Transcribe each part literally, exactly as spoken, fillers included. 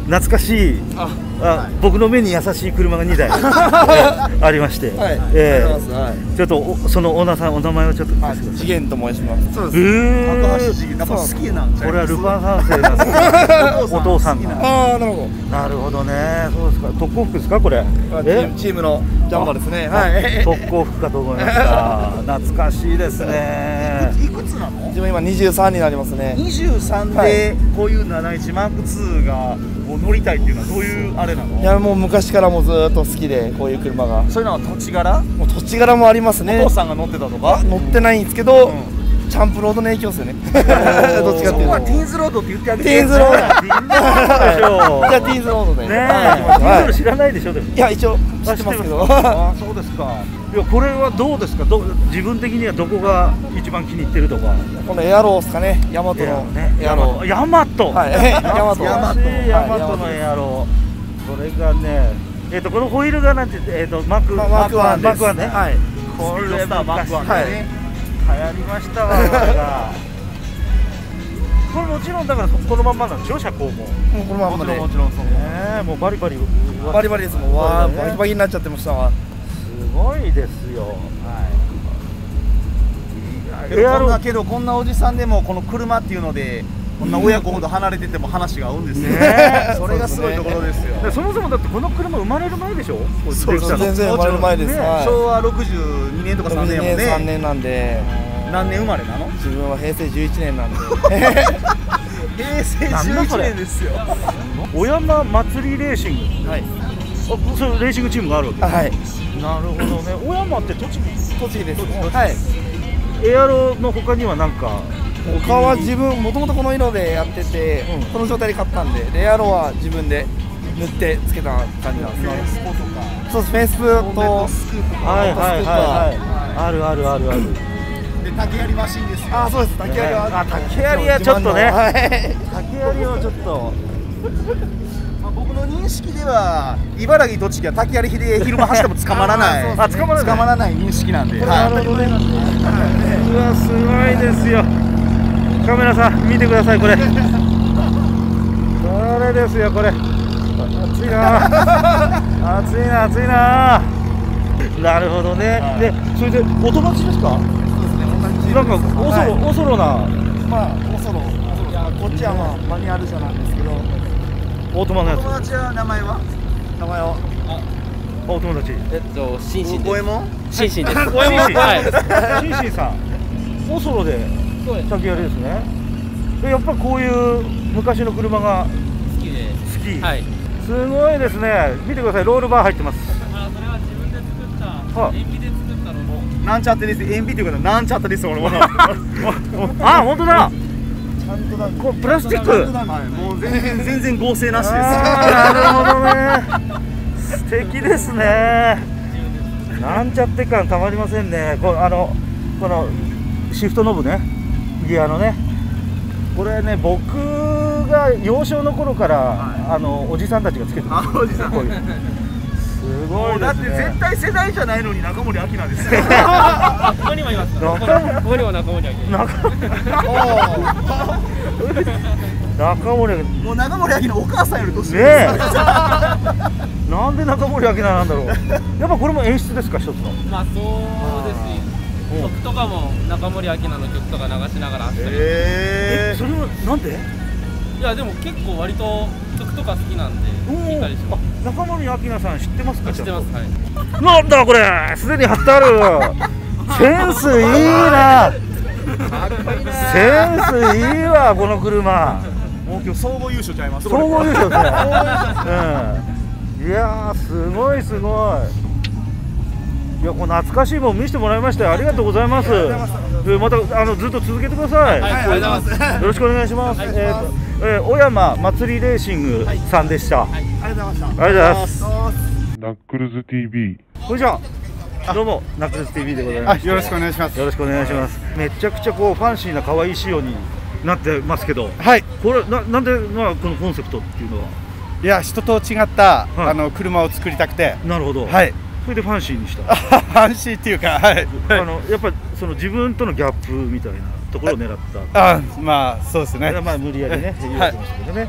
懐かしい、ああ僕の目に優しい車がにだいありまして、ちょっとそのオーナーさん、お名前をちょっと次元と申します。 そうです。高橋次元、やっぱ好きなんちゃいます。 これはルパン三世なんですお父さんが。 ああ、なるほど。 なるほどね、そうですか。特攻服ですかこれ？ チームのジャンバーですね。はい。 特攻服かと思いました。懐かしいですね。 いくつなの？ 自分今にじゅうさんになりますね。 にじゅうさんでこういうなないちマークツーが乗りたいっていうのはどういうあれなの？ いやもう昔からもうずっと好きで、こういう車が。 そういうのは土地柄？ もう土地柄もありますね。 お父さんが乗ってたとか？ 乗ってないんですけど、チャンプロードの影響ですよね。どっちかっていうと。 そこはティーンズロードって言ってあげて。 ティーンズロード。 ティーンズロードでしょ。 じゃあティーンズロードで。 ねえ。ティーンズロード知らないでしょでも。 いや一応知ってますけど。 あ、そうですか。いやこれはどうですか。ど自分的にはどこが一番気に入ってるとか。 このエアローですかね。ヤマトのエアロー。 ヤマト。 はい。ヤマト。 ヤマト。ヤマトのエアロー。これがね、えっとこのホイールがなんてえっとマークマークワンマークワンね。はい。これマークワンね。流行りましたわこれが。これもちろんだからこのまんまなんでしょ、車高も。もうこのまんまで。 もちろんそう。 ね、もうバリバリバリバリですもん。わあ、バリバリになっちゃってましたわ。 すごいですよ。 はい。けどこんなけどこんなおじさんでもこの車っていうのでこんな親子ほど離れてても話が合うんですよね。それがすごいところですよ。 そもそもだってこの車生まれる前でしょ。 そうそう、全然生まれる前です。 しょうわろくじゅうにねんとかさんねんやもんね。 さんねんなんで。 何年生まれなの？ 自分はへいせいじゅういちねんなんで。 へいせいじゅういちねんですよ。 小山祭りレーシング。はい。あ、それレーシングチームがあるわけ。 はい。 なるほどね。小山って栃木？ 栃木です。はい。 エアロの他には何か？ 他は自分もともとこの色でやってて、この状態で買ったんで、エアロは自分で塗ってつけた感じなんですね。フェイスポとか。そうです。フェイスプとスクープとか。 はいはいはいはい。あるあるあるある。 で竹槍マシンですよ。 あ、そうです。竹槍は。 あ、竹槍はちょっとね。竹槍はちょっと。 僕の認識では茨城栃木は竹槍で昼間走っても捕まらない。 あ、捕まらない。 捕まらない認識なんで。 なるほどね。うわ、すごいですよ。カメラさん見てくださいこれ。これですよこれ。暑いな。暑いな暑いな。なるほどね。で、それでお友達ですか？なんかおそろおそろな。 まあおそろ。いやこっちはまあマニュアル車なんですけど。 オートマのやつ。 友達は名前は？ 名前は？ あ、お友達。 えっとシンシンです。 五右衛門？ シンシンです。 五右衛門。はい。シンシンさん。おそろで竹槍ですね。やっぱりこういう昔の車が好きで。 好き。 はい。 すごいですね。見てください。ロールバー入ってます。 あ、それは自分で作った塩ビで作ったのも。 なんちゃってです。塩ビっていうかなんちゃってです俺も。 あ、本当だ。 ちゃんとだ。 これプラスチック。 もう全然全然合成なしです。 なるほどね。素敵ですね。なんちゃって感たまりませんね。こあのこのシフトノブね、ギアのね。これね、僕が幼少の頃から、はい、あのおじさんたちがつけてます。 おじさん。 こういうすごいですね。 だって絶対世代じゃないのに中森明菜ですよ。 ここにもいます。ここにも中森明菜。 中森。 もう中森明菜お母さんより年上。 ねえ。なんで中森明菜なんだろう。やっぱこれも演出ですか、一つの。 まあそうですし。曲とかも中森明菜の曲とか流しながらあったり。 ええ、それはなんで？ いやでも結構割と曲とか好きなんで聞いたりします。 中森明菜さん知ってますか？ 知ってます。はい。 なんだこれ、すでに貼ってある。センスいいな。センスいいわこの車。 もう今日総合優勝ちゃいます。 総合優勝ですね。うん。いやーすごいすごい。いや、この懐かしいもの見せてもらいましてありがとうございます。またあのずっと続けてください。 はい、ありがとうございます。 よろしくお願いします。えっと、えー、小山祭りレーシングさんでした。はい、 ありがとうございました。 ありがとうございます。 ナックルズ ティービー。 こんにちは。どうもナックルズ ティービー でございます。 よろしくお願いします。 よろしくお願いします。めちゃくちゃこうファンシーな可愛い仕様になってますけど。 はい。 これななんでまあこのコンセプトっていうのは。 いや、人と違った、はい、あの車を作りたくて。 なるほど。 はい。 それでファンシーにした。 ファンシーっていうか、はい。 あのやっぱりその自分とのギャップみたいなところを狙った。 あ、まあそうですね。 まあ無理やりね言われてましたけどね。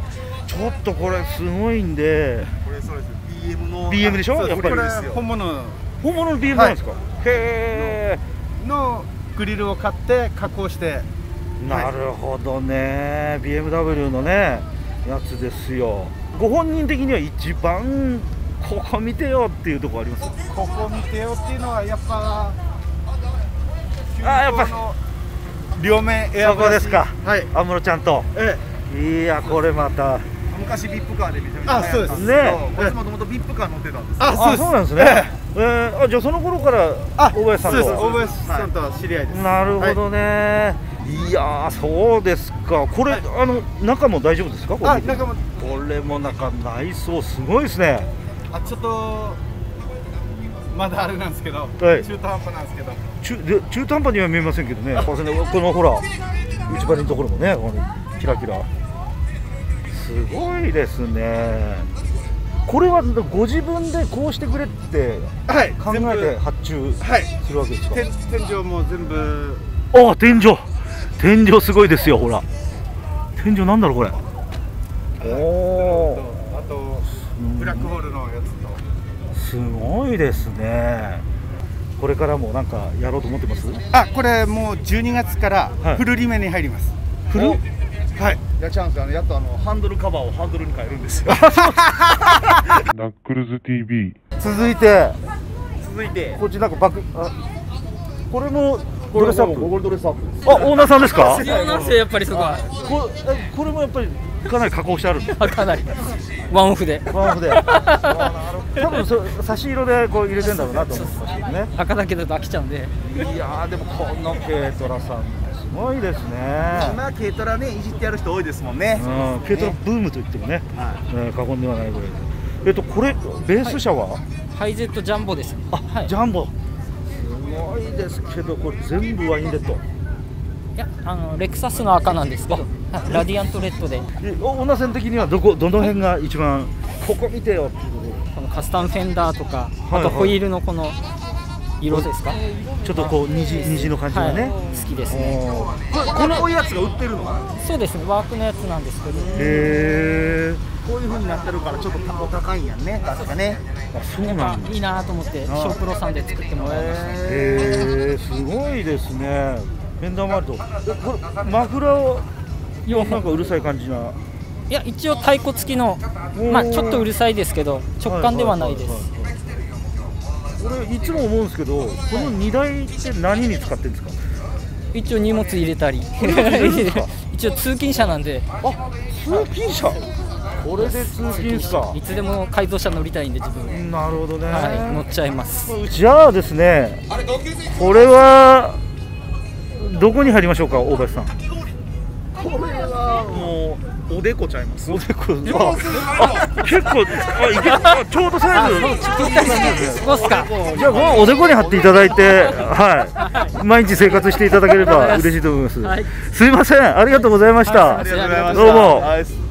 ちょっとこれすごいんで、 これそうです。ビーエム のビーエム でしょそうやっぱりこれですよ。 本物本物の ビーエム なんですか。へのグリルを買って加工してえ、なるほどね。 ビーエムダブリュー のねやつですよ。ご本人的には一番ここ見てよっていうところあります？ ここ見てよっていうのはやっぱあやっぱ急行の両面エアそこですか。 はい、 安室ちゃんと。 えいやこれまた昔ビップカーでめちゃめちゃあそうです流行ったんですけどねこいつもともとビップカー乗ってたんですよ。 ああそうなんですね。えー、あじゃあその頃からあ大林さんそうですと。 大林さんとは知り合いです。 なるほどね。いやーそうですか。これ、あの中も大丈夫ですか？これあ中もこれも中内装すごいですね。 あちょっとまだあれなんですけど、 はい中途半端なんですけど、 中で中途半端には見えませんけどね。このこのほら内張りのところもね、このキラキラ。すごいですね。これはご自分でこうしてくれってはい考えて発注はいするわけですか？ 天天井も全部ああ天井天井すごいですよ。ほら天井なんだろうこれ。おおあとブラックホールのやつと。 すごいですね。これからもなんかやろうと思ってます？ あこれもうじゅうにがつからはいフルリメに入ります。 フルはいいやチャンスあのやっとあのハンドルカバーをハンドルに変えるんですよ。 ナックルズ ティービー。 続いて続いてこっちなんかバックあこれもドレスアップ。 ゴールドレスアップです。 あオーナーさんですか？ 必要なんですよやっぱりそこは。 こえこれもやっぱりかなり加工してあるんですあかなりワンオフでワンオフで多分そ差し色でこう入れてんだろうなと思ってましたけどね。 赤だけだと飽きちゃうんで。 いやーでもこの軽トラさんすごいですね。 今軽トラねいじってやる人多いですもんね。 うん、軽トラブームと言ってもね、 はえー過言ではないぐらいで。えっとこれベース車は、 ハイゼットジャンボです。 あ、 はい。 ジャンボ。すごいですけどこれ全部ワインレッド。 いやあのレクサスの赤なんですけど、はいラディアントレッドでえオーナーさん的にはどこどの辺が一番ここ見てよっていうところ。 このカスタムフェンダーとか、 はいあとホイールのこの色ですか。 ちょっとこう虹虹の感じがね。 はい、好きですね。 おーこれこのやつが売ってるのはそうですねワークのやつなんですけど。 へーこういう風になってるからちょっとお高いんやんね確かね。 あそうやっなんだ。 ぱいいなと思ってショープロさんで作ってもらいました。 へーすごいですね。フェンダー周りとえこれマフラーはなんかうるさい感じな。 いや一応太鼓付きのまあちょっとうるさいですけど直感ではないです。 俺いつも思うんですけどこの荷台って何に使ってるんですか？ 一応荷物入れたり一応通勤車なんであ通勤車。これで通勤ですか？ いつでも改造車乗りたいんで自分なるほどね。 はい乗っちゃいます。 じゃあですねこれはどこに入りましょうか大林さん。 これはもうおでこちゃいます。 おでこああ結構あいけあちょうどサイズぴったりですね。ここっすか。 じゃあこのおでこに貼っていただいて、はい、毎日生活していただければ嬉しいと思います。 はいすいません、ありがとうございました。 ありがとうございましたどうも。 はい